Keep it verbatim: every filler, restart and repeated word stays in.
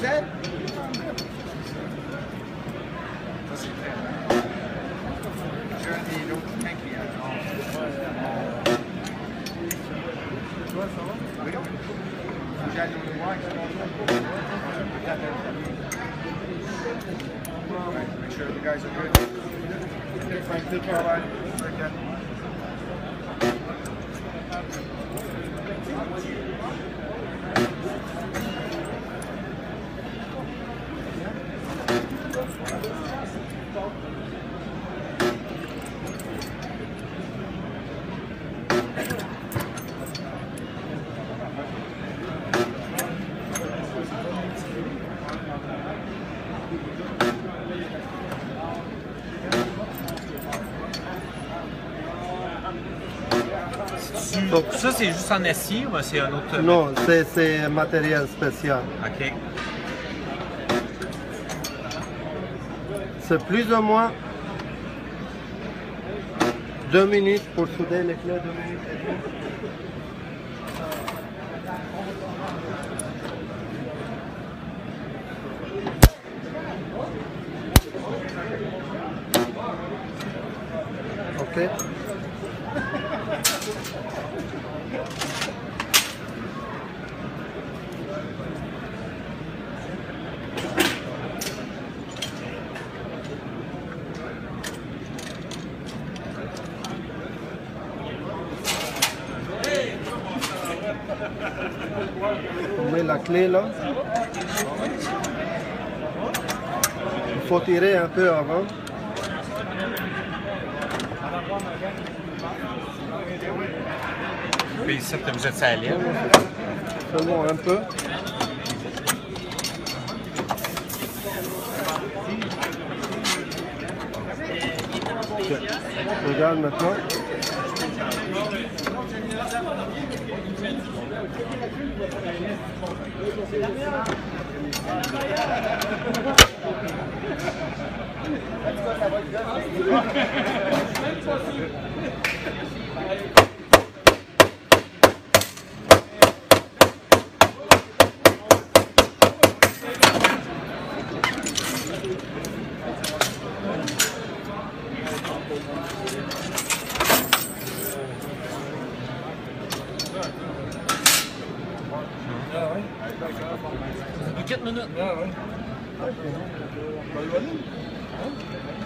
Ça, c'est très bien. J'ai un des autres tanks qui a. Tu vois, ça va? Oui. J'allais le voir, make sure the guys are good. Okay, fine. Take care. Bye. Very good. Donc ça, c'est juste en acier ou c'est un autre? Non, c'est matériel spécial. OK. C'est plus ou moins deux minutes pour souder les clés, deux minutes et demie. OK. On met la clé là. Il faut tirer un peu avant. Puis ça, vous êtes à l'aile. Seulement un peu. Okay. Regarde maintenant. quatre minutes. Ah ouais.